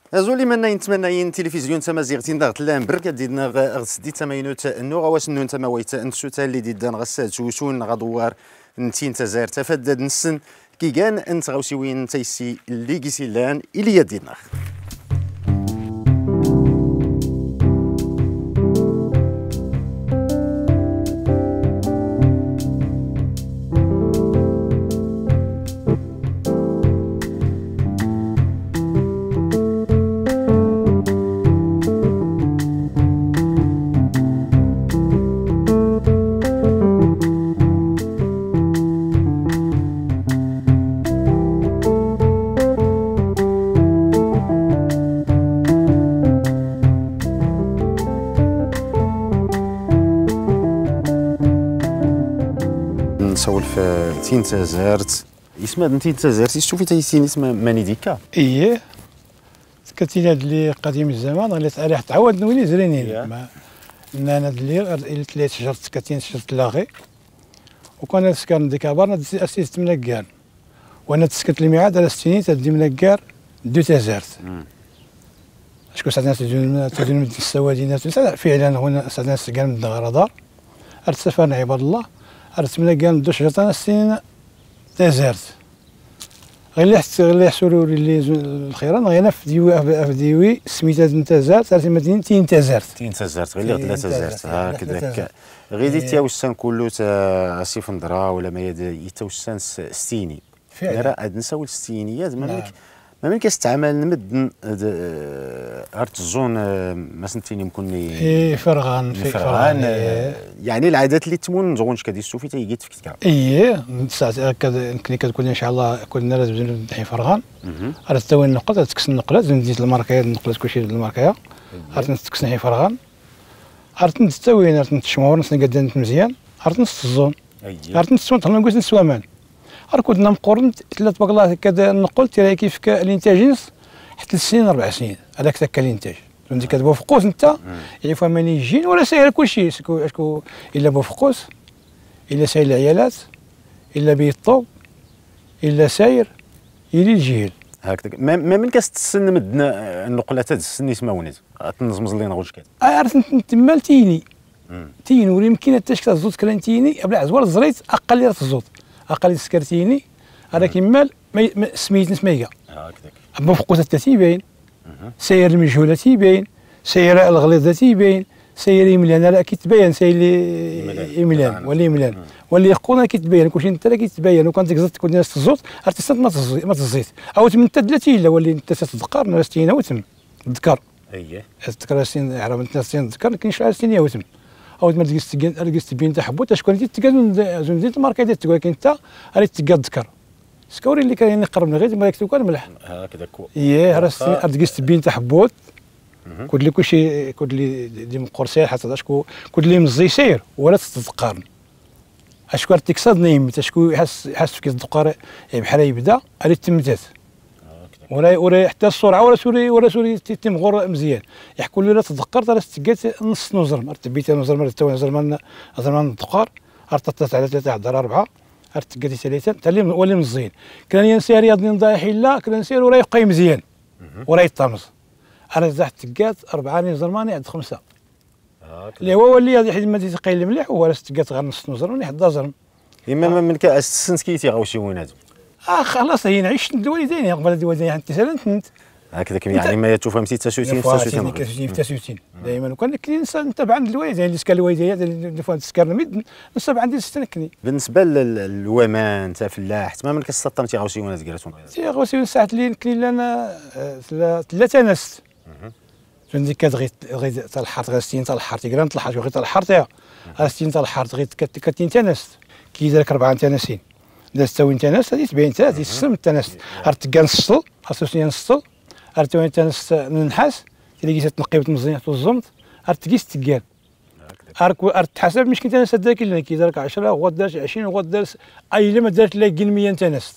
زولي منا ينتمنى تلفزيون تمازيغتين ضغط لام برك ديدنا غسدي تماينوت النوغ واش نون تماويت انتشوتا اللي ديدان غسات شوشون غدوار نتين تزار تفدد نسن كي كان انت غوسيوين تيسي اللي كيسيلان اللي ديدنا نسولف في تين تزارت اسمها تين تزارت شوفي تيسين اسمها ماني ديكا ايه كتيني هاد اللي قديم الزمان غير تاريخ تعاود نولي زرينين انا اللي تلات شجرت كتين شجرت لاغي وكان سكان ديكابار اسيست منكار وانا تسكت الميعاد على السنين تدي منكار دو تزارت شكون سعدنا تدون من السوادين فعلا هنا سعدنا سكان من الغرضار ارتسفرنا عباد الله ارتمنا كان دو شجرتنا السنين تزارت غير يحصلوا لي الخيران غير في ديوي سميتها تزارت صارت مدينه تين تزارت غير اللي تزارت هكذاك غير ديتي وسان كله اسيف ندرا ولا ما يتوسان ستيني راه هاد نساو الستينيات ما من كيستعمل نمد ارتزون ما سنتيني مكوني فرغان يعني العادات اللي تمون نزغونش كدي السوفي تيجيت في كتكا ساعات هكا كتكون ان شاء الله كنا لازم نحي فرغان راه تسوي النقط تكس النقلات زيد الماركه النقلات كلشي الماركه عرفت تكس نحي فرغان عرفت نستوي عرفت نتشمور نقدر مزيان عرفت نصزون عرفت نسوان تهلا نقول نسوامان كنا مقورن ثلاث بقلات هكا نقول ترى كيف الانتاج جنس حتى 3 سنين 4 سنين هذاك تاك الانتاج فهمتي كتبغى فقوس انت يعرفوا ماني يجين ولا ساير كلشي اسكو الا بوفقوس الا ساير العيالات الا بيطوب الا ساير يلي الجيل هكذا ما من كتستنى مدنا النقلات هاد السن يسمى ونيت تنزمز لينا غوش كذا عرفت تما تيني ولا يمكن حتى شكل الزوت كلانتيني بلا عزوار الزريت اقل الزوت اقل سكرتيني هذا كمال سميت نسميها هكذاك اما فقوس تيبين سير المجهوله تيبين سير الغليظه تيبين سير يملان راه كيتبين سير يملان ولا يملان ولا يقونا كيتبين كلشي انت راه كيتبين وكان ديك الزيت كون ناس الزوت عرفتي ما تزيت او من حتى 30 لا ولا انت تذكر ناس تينا وتم تذكر تذكر سين عرب انت سين تذكر كاين شحال سين وتم او ما تلقيت بين تحبوت شكون اللي تلقى زون الماركه ديال تقول لك انت راه تلقى تذكر سكوري اللي كان يقرب من غير ما يكتب كان ملح هكذاك راه تلقيت بين تحبوت كل لي كلشي كل لي دي مقرسير حتى شكون كل لي مزي سير ولا تتقارن اشكو تكسد نيمت اشكو حاس في الدقار بحال يبدا راه تمتات ولا حتى السرعه ولا سوري تيمغور مزيان يحكوا لي لا تذكرت راه تلقات نص نزرم تبيت نزرم تو نزرم الدقار ارتطت على 3 10 4 تلقاتي 3 حتى اللي ولي مزيان كان ينسى رياض ضايحين لا كان نسير وراه يبقى مزيان وراه يطمس انا زحت تلقات 4 نزرماني عند 5 اللي هو ولي حيت ما تيقيل مليح ولا تلقات غير نص نزرم حدا زرم اما من كاس سنسكيتي غاوشي وين هادو خلاص هي نعيش الوالدين قبل الوالدين حتى سالنت هكذاك يعني ما تفهم 66 66 دائما وكان الانسان نتبع عند الوالدين اللي سكر الوالدين اللي فهم تسكر ميد نصب عندي ستنكني بالنسبه للومان انت فلاح تماما كتسطمتي غاوشي وانا تقراتون غاوشي ساعات اللي نكلي انا 3 ناس عندي كتغي طلحات غاستين طلحات كران طلحات وغي طلحات غاستين طلحات غي كتين تنس كي دارك 4 تناسين داز تاوي تنس هذه تبين حتى هذه السم تنس ارتكا نصل خاصو نصل ارتوي تنس النحاس اللي جيت تنقي وتمزيان والزمط ارتكيس تكال ارتحسب مش كنت تنس هذاك اللي كي دارك 10 وغد دارت 20 وغد دارت اي لما دارت لا 100 تنس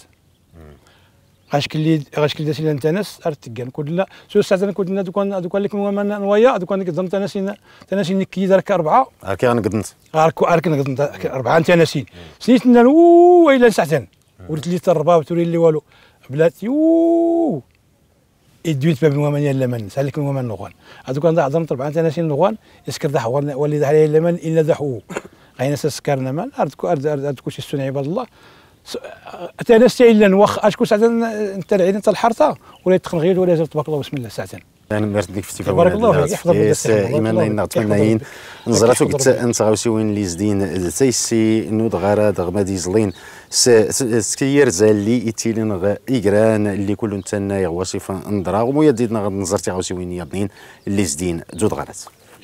غاشكلي داسي لان تنس ارتكان كل سو ساعه كنا دوك لك نوايا دوك كنظن تناسين كي دارك 4 هاكي غنقدنت هاك نقدنت 4 تناسين سنيت لنا ويلا ساعتين ولات لي تربا وتولي لي والو بلاتي يدويت باب الومان يلا من سالك الومان نغوان هذوك كان هضرنا طبعا انا شي نغوان يسكر دح ولي دح عليه لمن الا دحو غينا سكرنا مان ارد كلشي السنه عباد الله حتى انا استايلا واخ اشكون ساعه انت العين انت الحرطه ولا يتقن غير ولا يزال تبارك الله بسم الله ساعتين انا مرت ديك في بارك الله فيك يحفظ ايمان نتمنى نزراتو قلت انت غاوسي وين اللي زدين تيسي نود غارا دغما ديزلين سكير زالي يتيلين ايكران اللي كل نتنا يغوصف نضرا ومو يديدنا نزرتي غاوسي وين يضنين اللي زدين جود غارات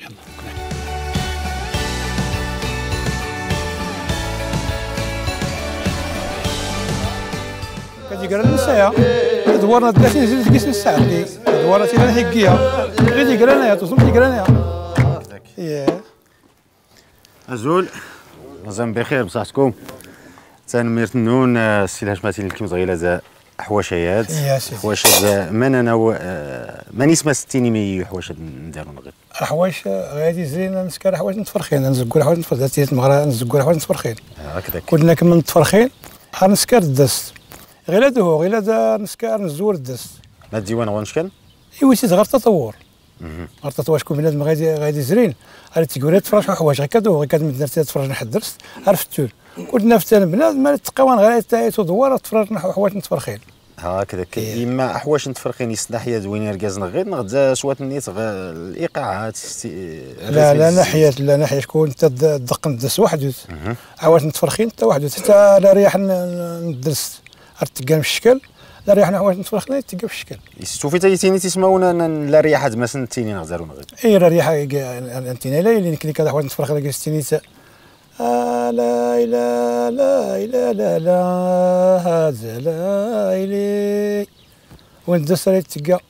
كتجي قرا النسايا دورنا 30 زيد كيس الساعه اللي دورنا تيرا هكيه غير يقرا لنا تصوم يقرا لنا ياه ازول مازال بخير بصحتكم تنميرت النون السي الهاشماتي اللي كيما صغيره حواشيات حواشات من انا ماني اسمها 60 مي حواشات نديرو غير حواش غادي زين نسكر حواش نتفرخين نزكو حواش نتفرخين المغرب نزكو حواش نتفرخين هكذاك كنا كما نتفرخين نسكر الدست غير هذا نسكر نزور الدست ما الديوان غنشكن ايوا سي غير تطور غير تطور شكون بنادم غادي زرين غادي تقول تفرج حوايج غير كتمد تفرج نحد درست عرفتو كنا فتان بنادم ما تقوان غير تدور تفرج حوايج نتفرخين هكذا اما حوايج نتفرخين يسناحيه زوينين ركازنا غير نغدا سوات النيت الايقاعات لا ناحيه شكون انت تدق ندس وحده حوايج نتفرخين حتى وحده حتى لا ريح ندرس تلقى في الشكل لا ريحنا حوايج نتفرخنا تلقى في الشكل شوفي تيتيني تسمعونا لا ريحه مثلا تيني نغزرونا غير اي لا ريحه انتينا لا اللي كلي كذا حوايج نتفرخنا كيستيني لا لا لا لا لا لا هذا لا إلي وين دسري تلقى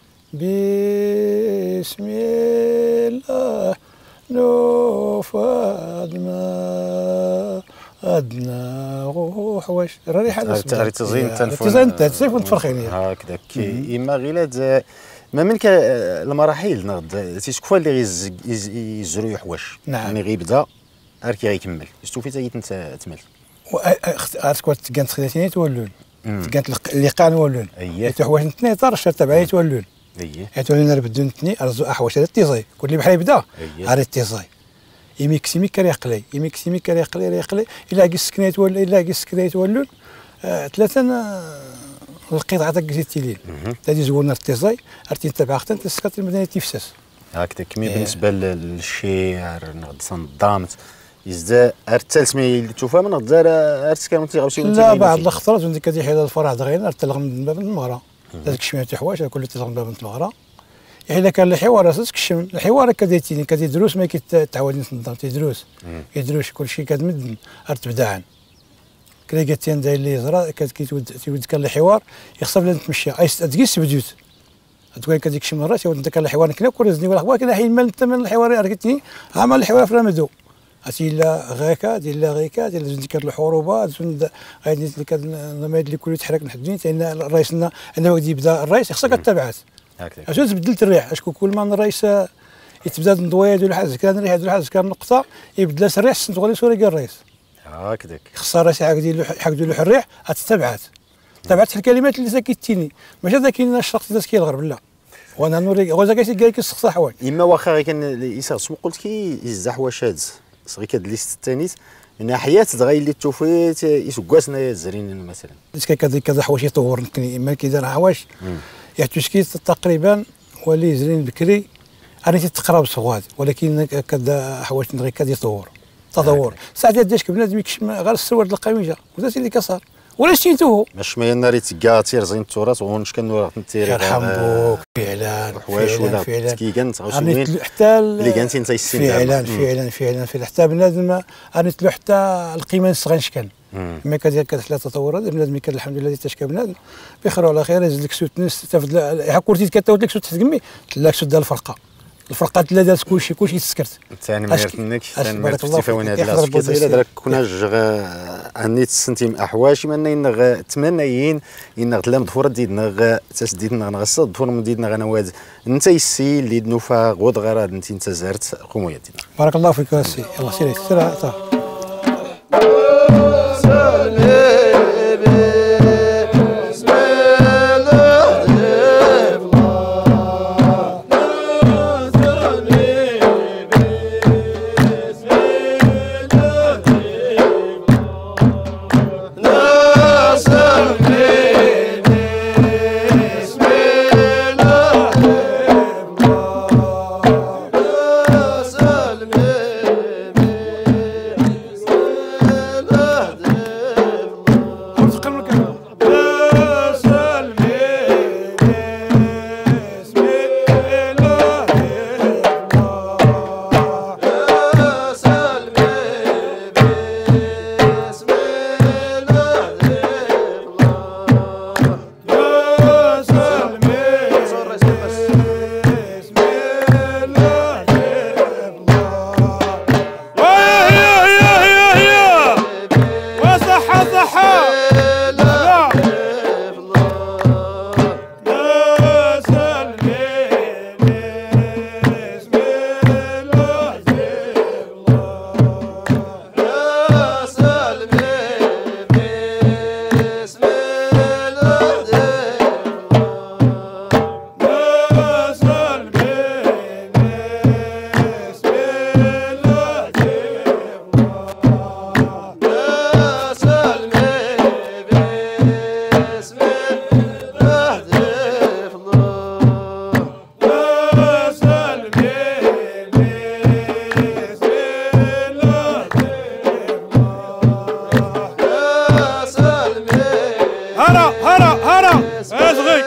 بسم الله نفاد ما أدنى روح واش الريحة تزين تزين ونتفرخيني هكذاك إما غير ما منك المراحل نغد تيشكفوا اللي يزرو حواش يعني غيبدا عارف غيكمل شفتو في تايت انت تمل عرفت كانت خداتيني تولون كانت اللقاء نولون اييه حوايج نتني طرش تبعي تولون اييه تولون بدون نتني ارزو حوايج هذا التيزاي كل بحال يبدا عارف التيزاي يميكسيمي كريقلي يميكسيمي كريقلي الا كي سكنيت ولا الا كي سكنيت ولون ثلاثه القطعه تاع زيتيلين تادي زولنا التيزاي عرفتي تبع اختن تسكت المدينه تيفسس هكذا كمي بالنسبه للشعر نغد صندامت يزدا ارتلت مي تشوفها من غدا ارتك كانوا تيغاوسي لا بعض الخطرات وانت كتجي حيد الفرح دغيا ارتلغ من باب المغرى هذاك شويه تاع حوايج كله تلغ من باب المغرى الا كان الحوار اساس كشم الحوار كديتيني كتدروس ما كيتعاود تنظم تدروس يدروس كل شيء كتمد ارتبداعا كلي قالتين داير لي زرا كيتود كان الحوار يخصب لنا نتمشى تقيس بديوت تقول كديك شي مرات وانت كان الحوار كنا كورزني ولا حوايج كنا حين مال من الحوار ركتني عمل الحوار في رمضان أتي لا غاكا ديال لا غيكا ديال ذيك الحروبات غادي ديك النماذج اللي كل تحرك نحدين تاعنا رئيسنا عندما غادي يبدا الرئيس خصك التبعات اش تبدلت الريح اشكون كل ما الرئيس يتبدا ندويد ولا حاجه كان الريح ولا حاجه كان نقطه يبدل الريح تغلي سوري كاع الرئيس هكذاك خص الرئيس حق له الريح التبعات تبعت الكلمات اللي ساكتيني ماشي ذاك الشخص اللي كيغرب لا وانا نوريك غوزا كاين كيسخص حوايج اما واخا غير كان يسخص قلت كي يزح حوايج صغي كاد ليست الثانيت ان حياه دغاي اللي تشوفيت يسكاسنا الزرين مثلا كذا حوايج يطور اما كيدير حوايج يحتاج تقريبا ولي زرين بكري انا تقرا بصغاد ولكن كذا حوايج غير كاد يطور تطور ساعات داش بنادم يكشم غير السروال القميجه وذاك اللي كسر ولا شتيتوه باش ما يناري تكا تيرزين التراث ونش كنورا نتيري يرحم بوك فعلا حوايج ولا كيكان تغوسوين حتى اللي كانتي انت السن فعلا حتى بنادم راني حتى القيمه الصغير ما كدير كتحلى تطورات بنادم كان الحمد لله تاشكى بنادم بخير وعلى خير يزيد لك سوت ناس تفضل حكورتي كتاود لك سوت تحت كمي تلاك سوت ديال الفرقات اللي دارت كلشي تسكرت ثاني ميرتنك ثاني ميرت استفاون هذه الاسكيت الا درك كنا جغ اني تسنتيم احواش من نغ تمنيين ان غلام دفور ديدنا تسديدنا نغصد دفور من ديدنا غنواد انت السي اللي دنوفا غود غراد انت زهرت قوموا يدينا بارك الله فيك السي يلاه سيري سير هرا هرا هرا اصغي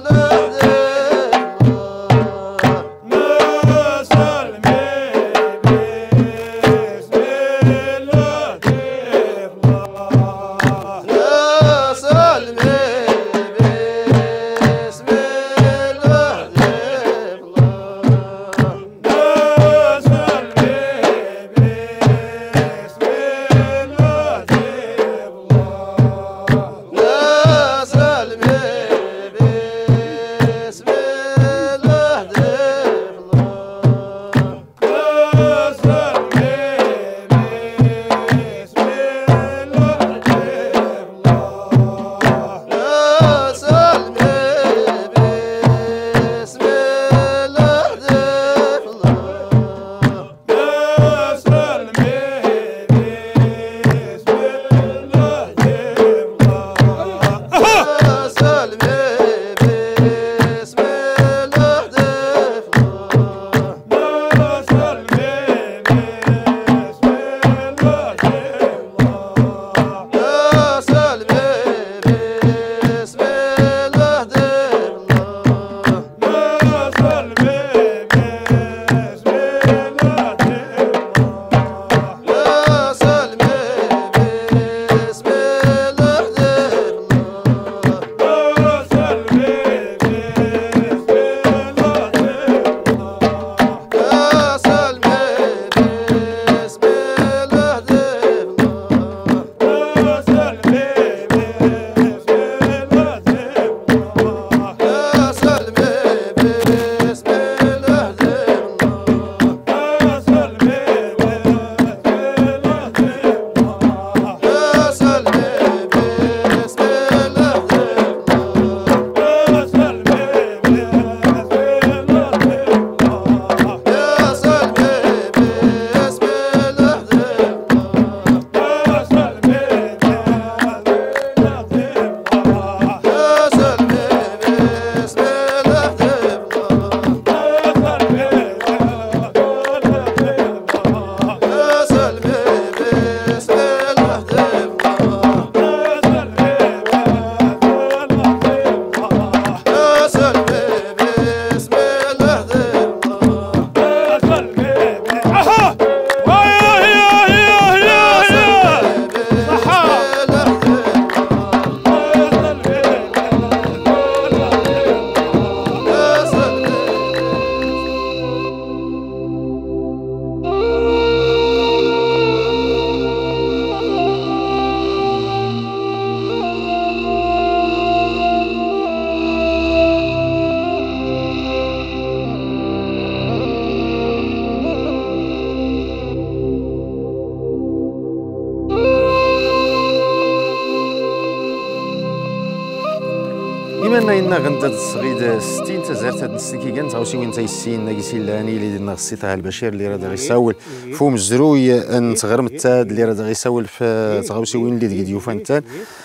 بما ان غندد الصغيد 60 تزارت هاد السن كي كان تغوسي وين تيسين ناقيسي لاني اللي دينا السيطه البشير اللي راه غيساول فوم الزروي نتغرم التاد اللي راه غيساول في تغوسي وين اللي ديك ديوفان تاد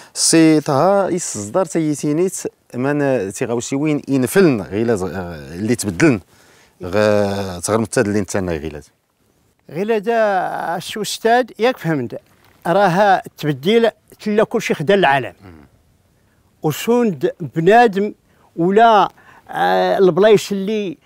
السيطه يصدر تيتينيت من تيغوسي وين ينفلن غيلا اللي تبدلن تغرم التاد اللي نتانا غيلا دا السو استاد ياك فهمت راها تبديل تلا كلشي خدا العالم وسوند بنادم ولا البلايص اللي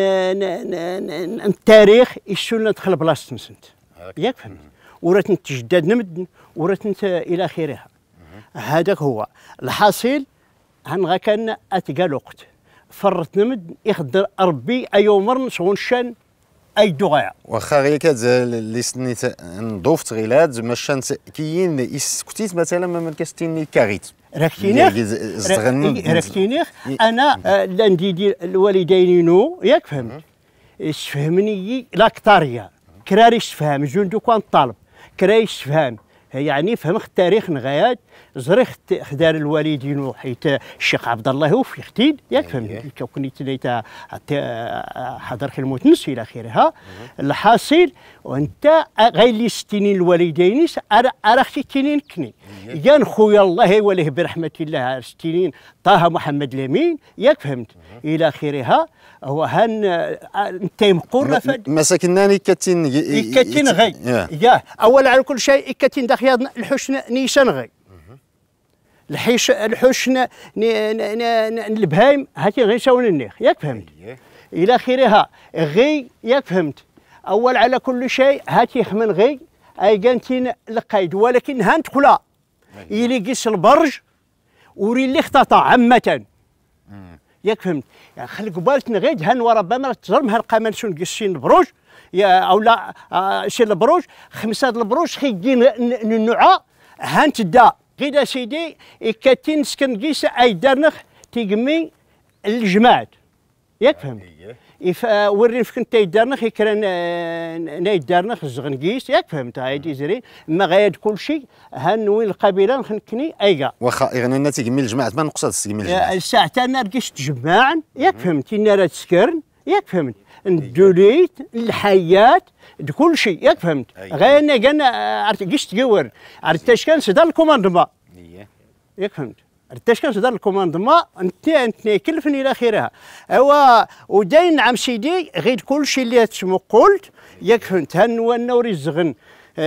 التاريخ يسولنا دخل بلاصه نسنت ياك فهمت ورات نتجدد نمد ورات الى اخره هذاك هو الحاصل هنغا كان اتقال وقت فرت نمد يخدر ربي ايومر نسون شان اي دغيا واخا غير كاد اللي سنيت نضوفت غيلاد ماشان كاين اسكتيت مثلا ما كاستيني كاغيت ركتينيخ انا لانديدي الوالدين نو ياك فهمت يفهمني لاكتاريا كراري يفهم جندو كان طالب كراري يفهم يعني فهم التاريخ نغايات زريخ خدار الوالدين حيت الشيخ عبد الله وفي ختيد ياك فهمت كوني تليتا حضر المتنس الى اخره الحاصل وانت غير لي ستينين الوالدين انا ختينين كني كان خويا الله وليه برحمه الله ستينين طه محمد لامين ياك فهمت الى اخره هو هان انت مقر مساكناني كاتين غي. غي. يا يا اول على كل شيء كاتين داخل الحسن نيشان غي الحوش البهايم هاتي غير يساون النيخ ياك فهمت الى اخرها غي ياك فهمت اول على كل شيء هاتي خمن غي اي كانتين القيد ولكن هانت كلا يلي قيس البرج وري اللي اختطى عامة ياك فهمت يعني خلي قبالتنا غيد هان وربما تزرم هالقمل شون قيسين البروج يا او لا شي البروج 5 البروج خيجين النوعه هانت دا غيدا سيدي كاتين سكن قيس اي درنخ تيقمي الجماعات ياك فهمت ورين فكنت تيدرنخ يكرا نايدرنخ الزغنقيس ياك فهمت هايدي زري ما غايد كل شيء هنوين القبيله نخنكني ايكا واخا يعني الناس تيقمي الجماعه ما نقصد تيقمي الجماعه الساعه تاع نرقش تجمعن ياك فهمتي نارا تسكرن ياك فهمت الدوليت الحيات كل شيء ياك فهمت غير انا قلنا عرفت كيش تقور عرفت اش كان سدار الكوماندمون ياك فهمت عرفتاش كان صدر الكوماندمون انت كلفني الى اخرها ايوا وداين عم سيدي غير كل شيء اللي تسمو قلت ياك فهمت هنوري الزغن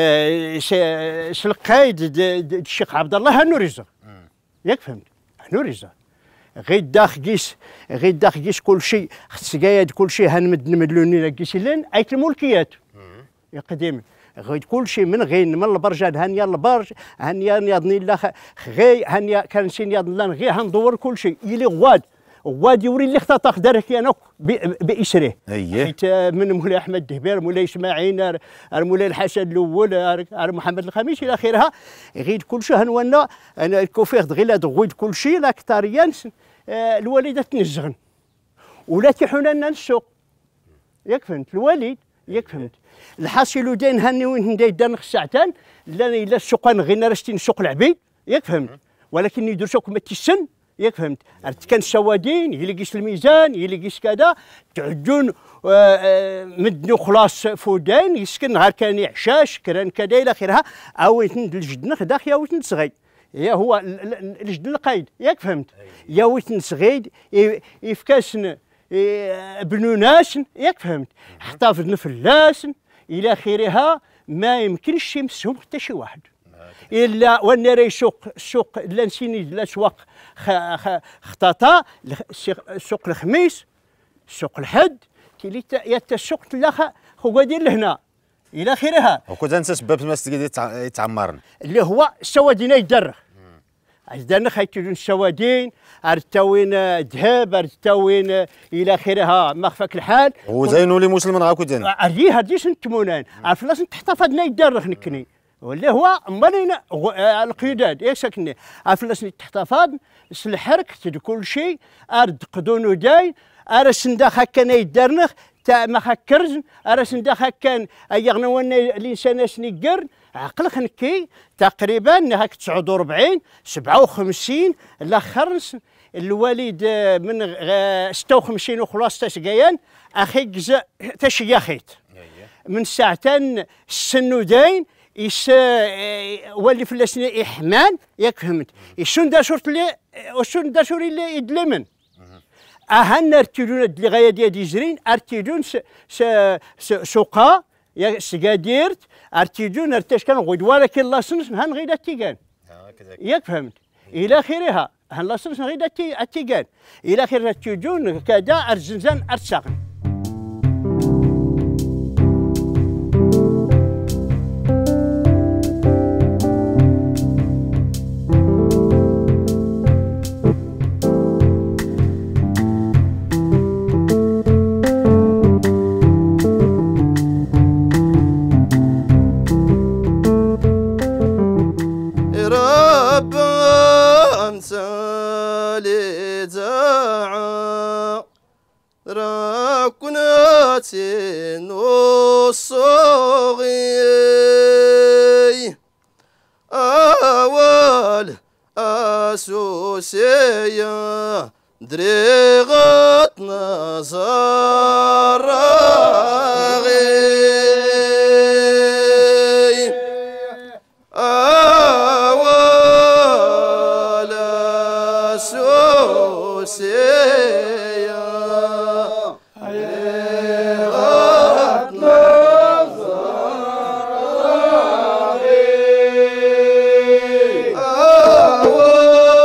القايد الشيخ عبد الله هنوري الزغن ياك فهمت هنوري الزغن غير داخ قيس كل شيء خص كل شيء نمدلوني قيس لين ايت الملكيات يا قديم غير كل شيء من غين من البرجان هانيا البرج هانيا يضني الله غي هانيا كان شي يضن الله غي هندور كل شيء يلي غواد يوري اللي اختطى خدارك انا باسره حيت من مولاي احمد دهبير مولاي اسماعيل مولاي الحسن الاول محمد الخامس الى اخرها غير كل شيء هنونا انا الكوفير غير غويد كل شيء لاكتاريان الوالده تنزغن ولا تيحونا لنا السوق ياك فهمت الوالد ياك فهمت الحاصل داين هاني وين داير ساعتان لا الا السوق غير رشتين سوق العبيد ياك فهمت ولكن يدير سوق ما تيسن ياك فهمت عرفت كان السوادين يلقيش الميزان يلقيش كذا تعجون مدنو خلاص فودين يسكن غير كان يعشاش كران كذا الى اخرها او الجدن خداخ يا ويت نصغي يا هو الجدن القايد ياك فهمت يا ويت نصغيد يفكاسن بنوناس ياك فهمت احتفظ فلاس الى اخرها ما يمكنش يمسهم حتى شي واحد الا وانا راي السوق لا نسيني لا سواق خطاطا سوق الخميس سوق الحد تيلي يا السوق تلاخا هو دير لهنا الى اخرها وكنت انت سبب المسجد يتعمرن اللي هو السوادين يدرخ عندنا خايتون السوادين ارتوين ذهب ارتوين الى اخرها مخفك الحال وزينوا لي مسلم غاكو دين اريها ديش نتمونان عرف لازم تحتفظنا يدرخ نكني ولا هو مالينا القيادات ياك ساكني عرف لازم تحتفظ الحرك كل شيء ارد قدونو داي ارسن داخل كان يدرنخ تا ما خكرز ارسن داخل كان ايغنا وانا الانسان سنيقر عقل خنكي تقريبا هاك 49 57 الاخر الوالد من 56 وخلاص تسقيان اخي جزا تشياخيت من ساعتين السنودين ولي فلسطين احمان ياك فهمت شون دا شورت لي وشون دا شوري اللي يدلمن اهن ارتيدون اللي غايه ديال يجرين ارتيدون سوقا يا سكاديرت ارتيدون ارتاش كان غود ولكن الله سنس هان غير التيجان ياك فهمت الى اخرها هان الله سنس غير التيجان الى اخر ارتيدون كذا ارزنزان ارتساقن الصغي أول أسوسية دريغة نظر أول أسوسية Oh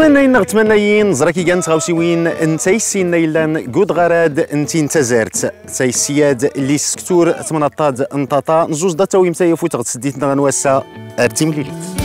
نتمنى نزركي كان تغاوسيوين انتي سينا يلان كود غراد انتي نتزارت تاي السياد اللي سكتور تمنطاد انطاطا نزوز دا تاوي متايا فوت غتسديتنا غنواسا ارتي مليليت